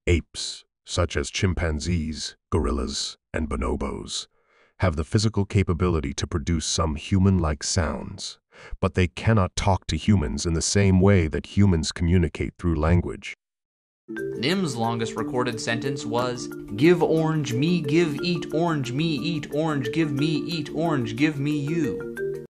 Apes, such as chimpanzees, gorillas, and bonobos, have the physical capability to produce some human-like sounds, but they cannot talk to humans in the same way that humans communicate through language. Nim's longest recorded sentence was, "Give orange me, give eat orange me, eat orange, give me, eat orange, give me you."